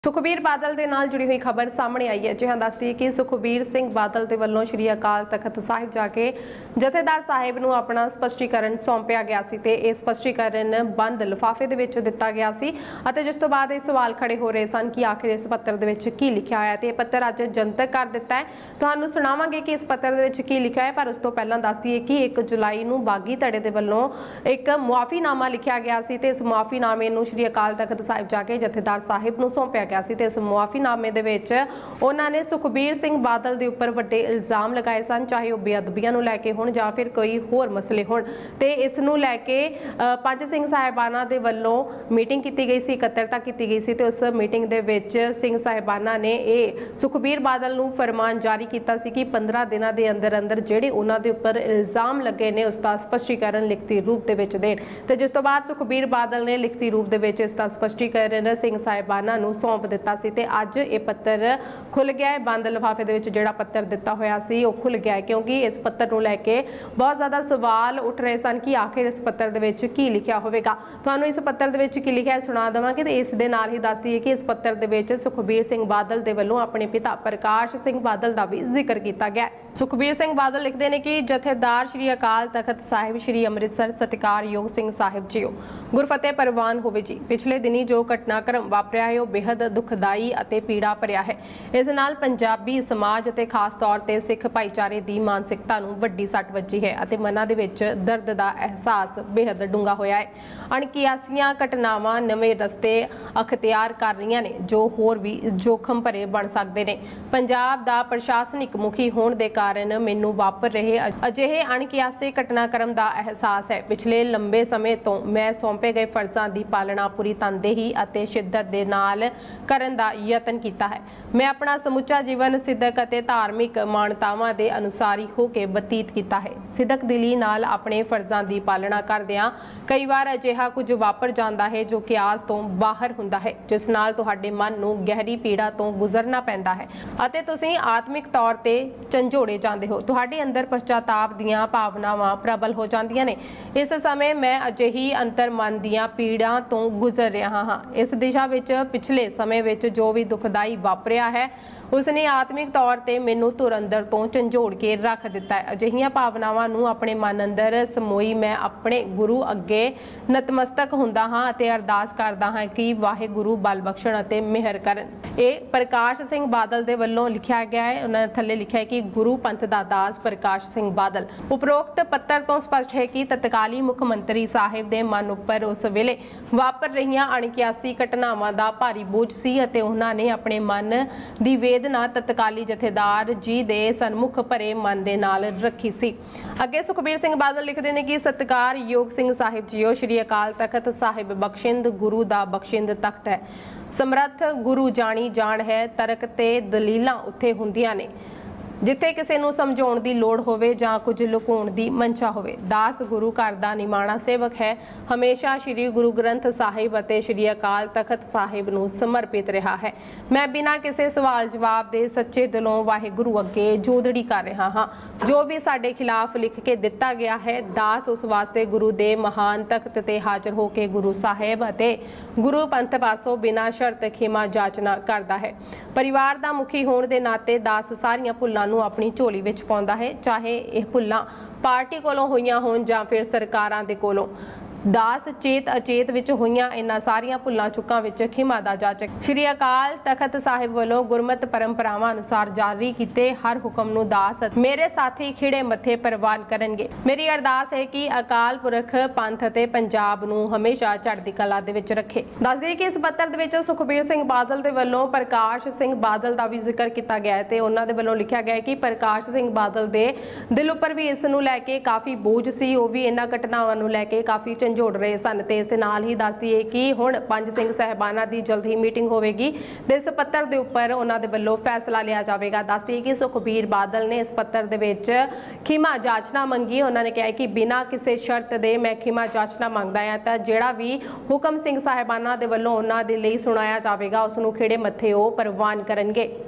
ਸੁਖਬੀਰ ਬਾਦਲ ਦੇ ਨਾਲ ਜੁੜੀ ਹੋਈ ਖਬਰ ਸਾਹਮਣੇ ਆਈ ਹੈ। ਜਿਹਾਂ ਦੱਸਦੀ ਹੈ ਕਿ ਸੁਖਬੀਰ ਸਿੰਘ ਬਾਦਲ ਦੇ ਵੱਲੋਂ ਸ਼੍ਰੀ ਅਕਾਲ ਤਖਤ ਸਾਹਿਬ ਜਾ ਕੇ ਜਥੇਦਾਰ ਸਾਹਿਬ ਨੂੰ ਆਪਣਾ ਸਪਸ਼ਟੀਕਰਨ ਸੌਂਪਿਆ ਗਿਆ ਸੀ ਤੇ ਇਹ ਸਪਸ਼ਟੀਕਰਨ ਬੰਦ ਲਿਫਾਫੇ ਦੇ ਵਿੱਚ ਦਿੱਤਾ ਗਿਆ ਸੀ ਅਤੇ ਜਿਸ ਤੋਂ ਬਾਅਦ ਇਹ ਸਵਾਲ ਖੜੇ ਹੋ ਰਹੇ ਸਨ ਕਿ ਆਖਿਰ ਇਸ ਪੱਤਰ ਦੇ ਵਿੱਚ ਕੀ ਲਿਖਿਆ ਹੋਇਆ ਤੇ ਇਹ ਪੱਤਰ ਅੱਜ ਜਨਤਕ ਕਰ ਦਿੱਤਾ ਹੈ। ਤੁਹਾਨੂੰ ਸੁਣਾਵਾਂਗੇ ਕਿ ਇਸ ਪੱਤਰ ਦੇ ਵਿੱਚ ਕੀ ਲਿਖਿਆ ਹੈ, ਪਰ ਉਸ ਤੋਂ ਪਹਿਲਾਂ ਦੱਸਦੀ ਹੈ ਕਿ 1 ਜੁਲਾਈ ਨੂੰ ਬਾਗੀ ਧੜੇ ਦੇ ਵੱਲੋਂ ਇੱਕ ਮੁਆਫੀਨਾਮਾ ਲਿਖਿਆ ਗਿਆ ਸੀ ਤੇ ਇਸ ਮੁਆਫੀਨਾਮੇ ਨੂੰ ਸ਼੍ਰੀ ਅਕਾਲ ਤਖਤ ਸਾਹਿਬ ਜਾ ਕੇ ਜਥੇਦਾਰ ਸਾਹਿਬ ਨੂੰ ਸੌਂਪਿਆ ਗਿਆ ਸੀ ਤੇ ਇਸ ਮੁਆਫੀਨਾਮੇ ਦੇ ਵਿੱਚ ਉਹਨਾਂ ਨੇ ਸੁਖਬੀਰ ਸਿੰਘ ਬਾਦਲ ਦੇ ਉੱਪਰ ਵੱਡੇ ਇਲਜ਼ਾਮ ਲਗਾਏ ਸਨ, ਚਾਹੇ ਉਹ ਬੇਅਦਬੀਆਂ ਨੂੰ ਲੈ ਕੇ ਹੋਣ ਜਾਂ ਫਿਰ ਕੋਈ ਹੋਰ ਮਸਲੇ ਹੋਣ। ਤੇ ਇਸ ਨੂੰ ਲੈ ਕੇ ਪੰਜ ਸਿੰਘ ਸਾਹਿਬਾਨਾਂ ਦੇ ਵੱਲੋਂ ਮੀਟਿੰਗ ਕੀਤੀ ਗਈ ਸੀ, ਇਕੱਤਰਤਾ ਕੀਤੀ ਗਈ ਸੀ ਤੇ ਉਸ ਮੀਟਿੰਗ ਦੇ ਵਿੱਚ ਸਿੰਘ ਸਾਹਿਬਾਨਾਂ ਨੇ ਇਹ ਸੁਖਬੀਰ ਬਾਦਲ ਨੂੰ ਫਰਮਾਨ ਜਾਰੀ ਕੀਤਾ ਸੀ ਕਿ 15 ਦਿਨਾਂ ਦੇ ਅੰਦਰ ਅੰਦਰ ਜਿਹੜੇ ਉਹਨਾਂ ਦੇ ਉੱਪਰ ਇਲਜ਼ਾਮ ਲੱਗੇ ਨੇ ਉਸ ਦਾ ਸਪਸ਼ਟੀਕਰਨ ਲਿਖਤੀ ਰੂਪ ਦੇ ਵਿੱਚ ਦੇਣ। ਤੇ ਜਿਸ ਤੋਂ ਬਾਅਦ ਸੁਖਬੀਰ ਬਾਦਲ ਨੇ ਲਿਖਤੀ ਰੂਪ ਦੇ ਵਿੱਚ ਇਸ ਦਾ ਸਪਸ਼ਟੀਕਰਨ ਸਿੰਘ ਸਾਹਿਬਾਨਾਂ ਨੂੰ ਸੌਂਪ ਦਿੱਤਾ ਸੀ ਤੇ ਅੱਜ ਇਹ ਪੱਤਰ ਖੁੱਲ ਗਿਆ ਹੈ। ਬੰਦ ਲਿਫਾਫੇ ਦੇ ਵਿੱਚ ਜਿਹੜਾ ਪੱਤਰ ਦਿੱਤਾ ਹੋਇਆ ਸੀ ਉਹ ਖੁੱਲ ਗਿਆ ਹੈ, ਕਿਉਂਕਿ ਇਸ ਪੱਤਰ ਨੂੰ ਲੈ ਕੇ ਬਹੁਤ ਜ਼ਿਆਦਾ ਸਵਾਲ ਉੱਠ ਰਹੇ ਸਨ ਕਿ ਆਖਿਰ ਇਸ ਪੱਤਰ ਦੇ ਵਿੱਚ ਕੀ ਲਿਖਿਆ ਹੋਵੇਗਾ। ਤੁਹਾਨੂੰ ਇਸ ਪੱਤਰ ਦੇ ਵਿੱਚ ਕੀ ਲਿਖਿਆ ਹੈ ਸੁਣਾ ਦੇਵਾਂਗੇ ਤੇ ਇਸ ਦੇ ਨਾਲ ਹੀ ਦੱਸਦੀ ਹੈ ਕਿ ਇਸ ਪੱਤਰ ਦੇ ਵਿੱਚ ਸੁਖਬੀਰ ਸਿੰਘ ਬਾਦਲ ਦੇ ਵੱਲੋਂ ਆਪਣੇ ਪਿਤਾ ਪ੍ਰਕਾਸ਼ ਸਿੰਘ ਬਾਦਲ ਦਾ ਵੀ ਜ਼ਿਕਰ ਕੀਤਾ ਗਿਆ ਹੈ। ਸੁਖਬੀਰ ਸਿੰਘ ਬਾਦਲ ਲਿਖਦੇ ਨੇ ਕਿ ਜਥੇਦਾਰ ਸ਼੍ਰੀ ਅਕਾਲ ਤਖਤ ਸਾਹਿਬ ਸ਼੍ਰੀ ਅੰਮ੍ਰਿਤਸਰ ਸਤਿਕਾਰਯੋਗ ਸਿੰਘ ਸਾਹਿਬ ਜੀਓ, ਗੁਰਫਤਿਹ ਪ੍ਰਵਾਨ ਹੋਵੇ ਜੀ। ਪਿਛਲੇ ਦਿਨੀ ਜੋ ਘਟਨਾਕ੍ਰਮ ਵਾਪਰਿਆ ਹੈ ਉਹ ਬੇहद ਦੁਖਦਾਈ ਅਤੇ ਪੀੜਾ ਭਰਿਆ ਹੈ। ਇਸ ਨਾਲ ਪੰਜਾਬੀ ਸਮਾਜ ਅਤੇ ਖਾਸ ਤੌਰ ਤੇ ਸਿੱਖ ਭਾਈਚਾਰੇ ਦੀ ਮਾਨਸਿਕਤਾ ਨੂੰ ਵੱਡੀ ਸੱਟ ਵੱਜੀ ਹੈ ਅਤੇ ਮਨਾਂ ਦੇ ਵਿੱਚ ਦਰਦ ਦਾ ਅਹਿਸਾਸ ਬੇहद ਡੂੰਘਾ ਹੋਇਆ ਹੈ। ਅਣਕਿਆਸੀਆਂ ਘਟਨਾਵਾਂ ਨਵੇਂ ਰਸਤੇ ਅਖਤਿਆਰ ਕਰ ਰਹੀਆਂ ਨੇ ਜੋ ਹੋਰ ਵੀ ਜੋਖਮ ਭਰੇ ਬਣ ਸਕਦੇ ਨੇ। ਪੰਜਾਬ ਦਾ ਪ੍ਰਸ਼ਾਸਨਿਕ ਮੁਖੀ ਹੋਣ ਦੇ ਕਾਰਨ ਮੈਨੂੰ ਵਾਪਰ ਰਹੇ ਅਜਿਹੇ ਅਣਕਿਆਸੇ ਘਟਨਾਕ੍ਰਮ ਦਾ ਅਹਿਸਾਸ ਹੈ। ਪਿਛਲੇ ਲੰਬੇ ਸਮੇਂ ਤੋਂ ਮੈਂ ਸੌਂਪੇ ਗਏ ਫਰਜ਼ਾਂ ਦੀ ਪਾਲਣਾ ਪੂਰੀ ਤਨਦੇਹੀ ਅਤੇ ਸ਼ਿੱਦਤ ਦੇ ਨਾਲ ਕਰਨ ਦਾ ਯਤਨ ਕੀਤਾ ਹੈ। ਮੈਂ ਆਪਣਾ ਸਮੁੱਚਾ ਜੀਵਨ ਸਿੱਧਕ ਅਤੇ ਧਾਰਮਿਕ ਮਾਨਤਾਵਾਂ ਦੇ ਅਨੁਸਾਰੀ ਹੋ ਕੇ ਬਤੀਤ ਕੀਤਾ ਹੈ। ਸਿੱਧਕ ਦਿਲੀ ਨਾਲ ਆਪਣੇ ਫਰਜ਼ਾਂ ਦੀ ਪਾਲਣਾ ਕਰਦਿਆਂ ਕਈ ਵਾਰ ਅਜਿਹਾ ਕੁਝ ਵਾਪਰ ਜਾਂਦਾ ਹੈ ਜੋ ਕਿਆਸ ਤੋਂ ਬਾਹਰ ਹੁੰਦਾ ਹੈ, ਜਿਸ ਨਾਲ ਤੁਹਾਡੇ ਮਨ ਨੂੰ ਗਹਿਰੀ ਪੀੜਾ ਤੋਂ ਗੁਜ਼ਰਨਾ ਪੈਂਦਾ ਹੈ ਅਤੇ ਤੁਸੀਂ ਆਤਮਿਕ ਤੌਰ ਤੇ ਝੰਜੋੜੇ ਜਾਂਦੇ ਹੋ। ਤੁਹਾਡੇ ਅੰਦਰ ਪਛਤਾਪ ਦੀਆਂ ਭਾਵਨਾਵਾਂ ਪ੍ਰਬਲ ਹੋ ਜਾਂਦੀਆਂ ਨੇ। ਇਸ ਸਮੇਂ ਮੈਂ ਅਜਿਹੀ ਅੰਤਰ ਮਨ ਦੀਆਂ ਪੀੜਾਂ ਤੋਂ ਗੁਜ਼ਰ ਰਿਹਾ ਹਾਂ। ਇਸ ਦਿਸ਼ਾ ਵਿੱਚ ਪਿਛਲੇ ਸਮੇਂ ਵਿੱਚ ਜੋ ਵੀ ਦੁਖਦਾਈ ਵਾਪਰਿਆ ਹੈ ਉਸਨੇ ਆਤਮਿਕ ਤੌਰ ਤੇ ਮੈਨੂੰ ਧੁਰ ਅੰਦਰ ਤੋਂ ਝੰਜੋੜ ਕੇ ਰੱਖ ਦਿੱਤਾ ਹੈ। ਅਜਿਹੀਆਂ ਭਾਵਨਾਵਾਂ ਨੂੰ ਆਪਣੇ ਮਨ ਅੰਦਰ ਸਮੋਈ ਮੈਂ ਆਪਣੇ ਗੁਰੂ ਅੱਗੇ ਨਤਮਸਤਕ ਹੁੰਦਾ ਹਾਂ ਅਤੇ ਅਰਦਾਸ ਕਰਦਾ ਹਾਂ ਕਿ ਵਾਹਿਗੁਰੂ ਬਲ ਬਖਸ਼ਣ ਅਤੇ ਮਿਹਰ ਕਰਨ। ਇਹ ਪ੍ਰਕਾਸ਼ ਸਿੰਘ ਬਾਦਲ ਦੇ ਵੱਲੋਂ ਲਿਖਿਆ ਗਿਆ ਹੈ। ਉਹਨਾਂ ਥੱਲੇ ਲਿਖਿਆ ਹੈ ਕਿ ਗੁਰੂ ਪੰਥ ਦਾ ਦਾਸ ਪ੍ਰਕਾਸ਼ ਸਿੰਘ ਬਾਦਲ। ਉਪਰੋਕਤ ਪੱਤਰ ਤੋਂ ਸਪਸ਼ਟ ਹੈ ਕਿ ਤਤਕਾਲੀ ਮੁੱਖ ਮੰਤਰੀ ਸਾਹਿਬ ਦੇ ਮਨ ਉੱਪਰ ਉਸ ਵੇਲੇ ਵਾਪਰ ਰਹੀਆਂ ਅਣਕਿਆਸੀ ਘਟਨਾਵਾਂ ਦਾ ਭਾਰੀ ਬੋਝ ਸੀ ਅਤੇ ਉਹਨਾਂ ਨੇ ਆਪਣੇ ਮਨ ਦੀ ਵੇਦਨਾ ਤਤਕਾਲੀ ਜਥੇਦਾਰ ਜੀ ਦੇ ਸਨਮੁਖ ਭਰੇ ਮਨ ਦੇ ਨਾਲ ਰੱਖੀ ਸੀ। ਅੱਗੇ ਸੁਖਬੀਰ ਸਿੰਘ ਬਾਦਲ ਲਿਖਦੇ ਨੇ ਕਿ ਸਤਿਕਾਰਯੋਗ ਸਿੰਘ ਸਾਹਿਬ ਜੀਓ, ਸ਼੍ਰੀ ਅਕਾਲ ਤਖਤ ਸਾਹਿਬ ਬਖਸ਼ਿੰਦ ਗੁਰੂ ਦਾ ਬਖਸ਼ਿੰਦ ਤਖਤ ਹੈ। ਸਮਰੱਥ ਗੁਰੂ ਜਾਣੀ ਜਾਣ ਹੈ, ਤਰਕ ਤੇ ਦਲੀਲਾਂ ਉੱਥੇ ਹੁੰਦੀਆਂ ਨੇ ਜਿੱਥੇ ਕਿਸੇ ਨੂੰ ਸਮਝਾਉਣ ਦੀ ਲੋੜ ਹੋਵੇ ਜਾਂ ਕੁਝ ਲੁਕਾਉਣ ਦੀ ਮਨਸ਼ਾ ਹੋਵੇ। ਦਾਸ ਗੁਰੂ ਘਰ ਦਾ ਨਿਮਾਣਾ ਸੇਵਕ ਹੈ, ਹਮੇਸ਼ਾ ਸ਼੍ਰੀ ਗੁਰੂ ਗ੍ਰੰਥ ਸਾਹਿਬ ਅਤੇ ਸ਼੍ਰੀ ਅਕਾਲ ਤਖਤ ਸਾਹਿਬ ਨੂੰ ਸਮਰਪਿਤ ਰਿਹਾ ਹੈ। ਮੈਂ ਬਿਨਾਂ ਕਿਸੇ ਸਵਾਲ ਜਵਾਬ ਦੇ ਸੱਚੇ ਦਿਲੋਂ ਵਾਹਿਗੁਰੂ ਅੱਗੇ ਜੋਦੜੀ ਕਰ ਰਿਹਾ ਹਾਂ। ਜੋ ਵੀ ਸਾਡੇ ਖਿਲਾਫ ਲਿਖ ਕੇ ਦਿੱਤਾ ਗਿਆ ਹੈ, ਦਾਸ ਉਸ ਵਾਸਤੇ ਗੁਰੂ ਦੇ ਮਹਾਨ ਤਖਤ ਤੇ ਹਾਜ਼ਰ ਹੋ ਕੇ ਗੁਰੂ ਸਾਹਿਬ ਅਤੇ ਗੁਰੂ ਪੰਥ ਪਾਸੋਂ ਬਿਨਾਂ ਸ਼ਰਤ ਖਿਮਾ ਜਾਚਨਾ ਕਰਦਾ ਹੈ। ਪਰਿਵਾਰ ਦਾ ਮੁਖੀ ਹੋਣ ਦੇ ਨਾਤੇ ਦਾਸ ਸਾਰੀਆਂ ਭੁੱਲਾਂ ਨੂੰ ਆਪਣੀ ਝੋਲੀ ਵਿੱਚ ਪਾਉਂਦਾ ਹੈ, ਚਾਹੇ ਇਹ ਭੁੱਲਾਂ ਪਾਰਟੀ ਕੋਲੋਂ ਹੋਈਆਂ ਹੋਣ ਜਾਂ ਫਿਰ ਸਰਕਾਰਾਂ ਦੇ ਕੋਲੋਂ। ਦਾਸ ਚੇਤ ਅਚੇਤ ਵਿੱਚ ਹੋਈਆਂ ਇਹਨਾਂ ਸਾਰੀਆਂ ਭੁੱਲਾਂ ਚੁੱਕਾਂ ਵਿੱਚ ਖਿਮਾ ਦਾ ਜਾਚਕ ਸ਼੍ਰੀ ਅਕਾਲ ਤਖਤ ਸਾਹਿਬ ਵੱਲੋਂ ਗੁਰਮਤਿ ਪਰੰਪਰਾਵਾਂ ਅਨੁਸਾਰ ਜਾਰੀ ਕੀਤੇ ਹਰ ਹੁਕਮ ਨੂੰ ਦਾਸ ਮੇਰੇ ਸਾਥੀ ਖਿੜੇ ਮੱਥੇ ਪ੍ਰਵਾਨ ਕਰਨਗੇ। ਮੇਰੀ ਅਰਦਾਸ ਹੈ ਕਿ ਅਕਾਲ ਪੁਰਖ ਪੰਥ ਅਤੇ ਪੰਜਾਬ ਨੂੰ ਹਮੇਸ਼ਾ ਚੜ੍ਹਦੀ ਕਲਾ ਦੇ ਵਿੱਚ ਰੱਖੇ। ਦੱਸ ਦਈਏ ਕਿ ਇਸ ਪੱਤਰ ਦੇ ਵਿੱਚ ਸੁਖਬੀਰ ਸਿੰਘ ਬਾਦਲ ਦੇ ਵੱਲੋਂ ਪ੍ਰਕਾਸ਼ ਸਿੰਘ ਬਾਦਲ ਦਾ ਵੀ ਜ਼ਿਕਰ ਕੀਤਾ ਗਿਆ ਹੈ ਤੇ ਉਹਨਾਂ ਦੇ ਵੱਲੋਂ ਲਿਖਿਆ ਗਿਆ ਹੈ ਕਿ ਪ੍ਰਕਾਸ਼ ਸਿੰਘ ਬਾਦਲ ਦੇ ਦਿਲ ਉੱਪਰ ਵੀ ਇਸ ਨੂੰ ਲੈ ਕੇ ਕਾਫੀ ਬੋਝ ਸੀ। ਉਹ ਵੀ ਇਹਨਾਂ ਘਟਨਾਵਾਂ ਨੂੰ ਲੈ ਕੇ ਕਾਫੀ ਜੋੜ ਰਹੇ ਸਨ ਤੇ ਇਸ ਦੇ ਨਾਲ ਹੀ ਦੱਸਦੀ ਹੈ ਕਿ ਹੁਣ ਪੰਜ ਸਿੰਘ ਸਾਹਿਬਾਨਾਂ ਦੀ ਜਲਦ ਹੀ ਮੀਟਿੰਗ ਹੋਵੇਗੀ ਤੇ ਇਸ ਪੱਤਰ ਦੇ ਉੱਪਰ ਉਹਨਾਂ ਦੇ ਵੱਲੋਂ ਫੈਸਲਾ ਲਿਆ ਜਾਵੇਗਾ। ਦੱਸਦੀ ਹੈ ਕਿ ਸੁਖਬੀਰ ਬਾਦਲ ਨੇ ਇਸ ਪੱਤਰ ਦੇ ਵਿੱਚ ਖਿਮਾ ਜਾਚਨਾ ਮੰਗੀ। ਉਹਨਾਂ ਨੇ ਕਿਹਾ ਕਿ ਬਿਨਾਂ ਕਿਸੇ ਸ਼ਰਤ ਦੇ ਮੈਂ ਖਿਮਾ ਜਾਚਨਾ ਮੰਗਦਾ ਹਾਂ ਤਾਂ ਜਿਹੜਾ ਵੀ ਹੁਕਮ ਸਿੰਘ ਸਾਹਿਬਾਨਾਂ ਦੇ ਵੱਲੋਂ ਉਹਨਾਂ ਦੇ ਲਈ ਸੁਣਾਇਆ ਜਾਵੇਗਾ ਉਸ ਨੂੰ ਖਿੜੇ ਮੱਥੇ ਉਹ ਪ੍ਰਵਾਨ ਕਰਨਗੇ।